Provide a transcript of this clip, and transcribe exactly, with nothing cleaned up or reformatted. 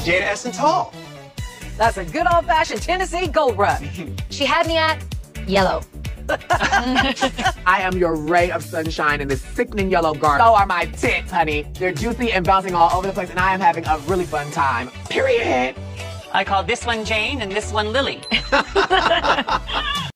Jada Essence Hall. That's a good old-fashioned Tennessee Gold Rush. She had me at yellow. I am your ray of sunshine in this sickening yellow garb. So are my tits, honey. They're juicy and bouncing all over the place, and I am having a really fun time. Period. I call this one Jane and this one Lily.